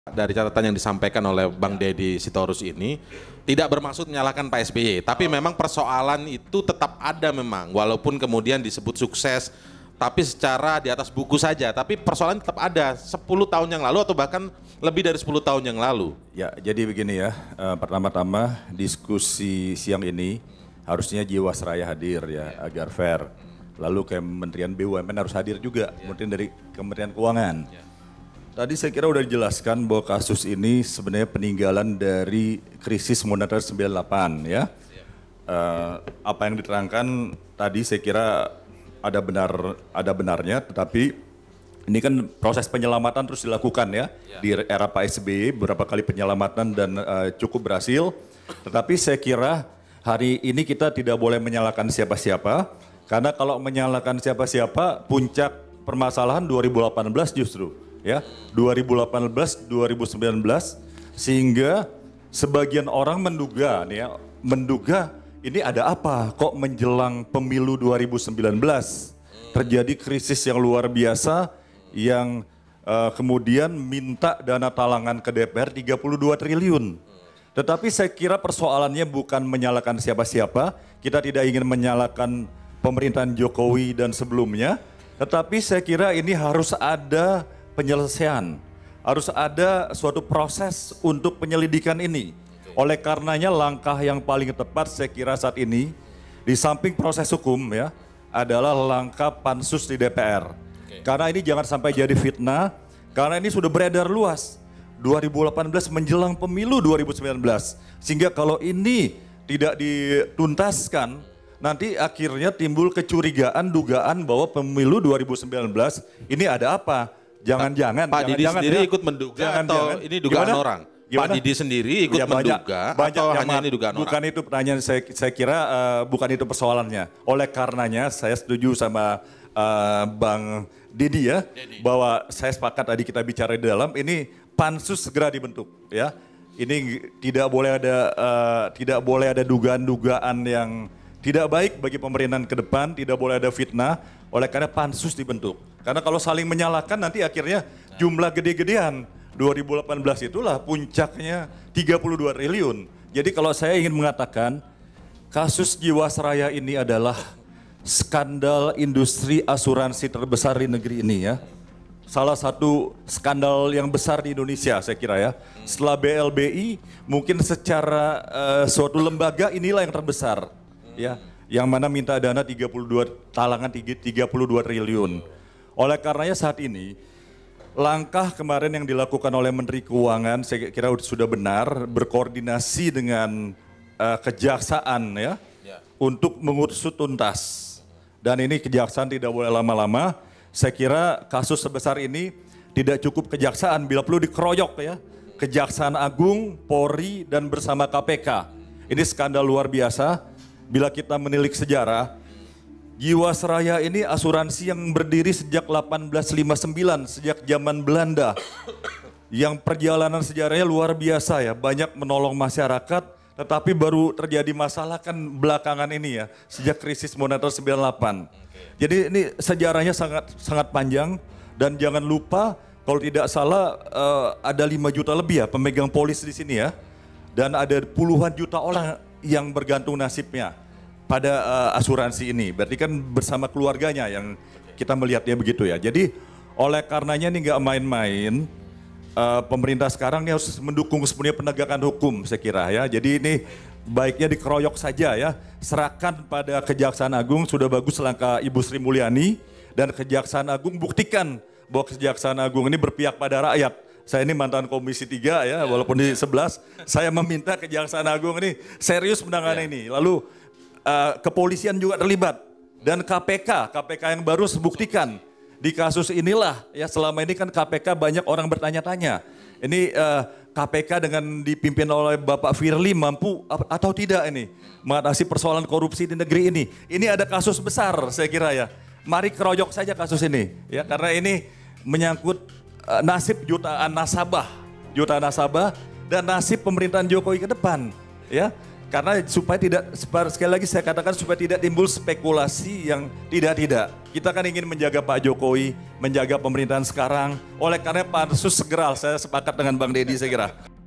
Dari catatan yang disampaikan oleh Bang Deddy Sitorus ini tidak bermaksud menyalahkan Pak SBY, tapi memang persoalan itu tetap ada memang, walaupun kemudian disebut sukses, tapi secara di atas buku saja, tapi persoalan tetap ada 10 tahun yang lalu atau bahkan lebih dari 10 tahun yang lalu. Ya, jadi begini ya, pertama-tama diskusi siang ini harusnya Jiwasraya hadir ya agar fair. Lalu Kementerian BUMN harus hadir juga, kemudian dari Kementerian Keuangan. Tadi saya kira udah dijelaskan bahwa kasus ini sebenarnya peninggalan dari krisis moneter 98 ya. Apa yang diterangkan tadi saya kira ada benarnya, tetapi ini kan proses penyelamatan terus dilakukan ya. Di era Pak SBY beberapa kali penyelamatan dan cukup berhasil. Tetapi saya kira hari ini kita tidak boleh menyalahkan siapa-siapa, karena kalau menyalahkan siapa-siapa puncak permasalahan 2018 justru. Ya, 2018, 2019 sehingga sebagian orang menduga nih ya, menduga ini ada apa kok menjelang pemilu 2019 terjadi krisis yang luar biasa yang kemudian minta dana talangan ke DPR 32 triliun. Tetapi saya kira persoalannya bukan menyalahkan siapa-siapa, kita tidak ingin menyalahkan pemerintahan Jokowi dan sebelumnya, tetapi saya kira ini harus ada penyelesaian, harus ada suatu proses untuk penyelidikan ini. Oleh karenanya langkah yang paling tepat saya kira saat ini di samping proses hukum ya adalah langkah pansus di DPR. Karena ini jangan sampai jadi fitnah, karena ini sudah beredar luas 2018 menjelang pemilu 2019. Sehingga kalau ini tidak dituntaskan nanti akhirnya timbul kecurigaan, dugaan bahwa pemilu 2019 ini ada apa? Jangan-jangan Pak Didi sendiri ya, ikut menduga atau ini dugaan gimana? orang? Gimana? Pak Didi sendiri ikut Ya, menduga atau hanya ini dugaan orang? Bukan itu pertanyaan, saya kira bukan itu persoalannya. Oleh karenanya saya setuju sama Bang Didi ya, bahwa saya sepakat tadi kita bicara di dalam, ini pansus segera dibentuk ya. Ini tidak boleh ada dugaan-dugaan yang tidak baik bagi pemerintahan ke depan, tidak boleh ada fitnah, oleh karena pansus dibentuk. Karena kalau saling menyalahkan nanti akhirnya jumlah gede-gedean. 2018 itulah puncaknya 32 triliun. Jadi kalau saya ingin mengatakan kasus Jiwasraya ini adalah skandal industri asuransi terbesar di negeri ini ya. Salah satu skandal yang besar di Indonesia saya kira ya. Setelah BLBI mungkin secara suatu lembaga inilah yang terbesar ya. Yang mana minta dana 32 talangan 32 triliun. Oleh karenanya saat ini langkah kemarin yang dilakukan oleh Menteri Keuangan saya kira sudah benar, berkoordinasi dengan kejaksaan ya untuk mengusut tuntas. Dan ini kejaksaan tidak boleh lama-lama. Saya kira kasus sebesar ini tidak cukup kejaksaan, bila perlu dikeroyok ya. Kejaksaan Agung, Polri dan bersama KPK. Ini skandal luar biasa. Bila kita menilik sejarah, Jiwasraya ini asuransi yang berdiri sejak 1859, sejak zaman Belanda. Yang perjalanan sejarahnya luar biasa ya, banyak menolong masyarakat, tetapi baru terjadi masalah kan belakangan ini ya, sejak krisis moneter 98. Jadi ini sejarahnya sangat panjang dan jangan lupa kalau tidak salah ada 5 juta lebih ya pemegang polis di sini ya. Dan ada puluhan juta orang yang bergantung nasibnya pada asuransi ini, berarti kan bersama keluarganya yang kita melihatnya begitu ya. Jadi oleh karenanya ini nggak main-main, pemerintah sekarang ini harus mendukung sepenuhnya penegakan hukum saya kira ya. Jadi ini baiknya dikeroyok saja ya, serahkan pada Kejaksaan Agung, sudah bagus langkah Ibu Sri Mulyani, dan Kejaksaan Agung buktikan bahwa Kejaksaan Agung ini berpihak pada rakyat. Saya ini mantan Komisi 3 ya, walaupun di 11, saya meminta Kejaksaan Agung ini serius menangani ini. Lalu kepolisian juga terlibat dan KPK yang baru buktikan di kasus inilah ya, selama ini kan KPK banyak orang bertanya-tanya ini KPK dengan dipimpin oleh Bapak Firly mampu atau tidak ini mengatasi persoalan korupsi di negeri ini. Ini ada kasus besar saya kira ya, mari keroyok saja kasus ini ya, karena ini menyangkut nasib jutaan nasabah dan nasib pemerintahan Jokowi ke depan ya. Karena supaya tidak, sekali lagi saya katakan supaya tidak timbul spekulasi yang tidak-tidak. Kita kan ingin menjaga Pak Jokowi, menjaga pemerintahan sekarang. Oleh karena pansus segera, saya sepakat dengan Bang Deddy saya kira.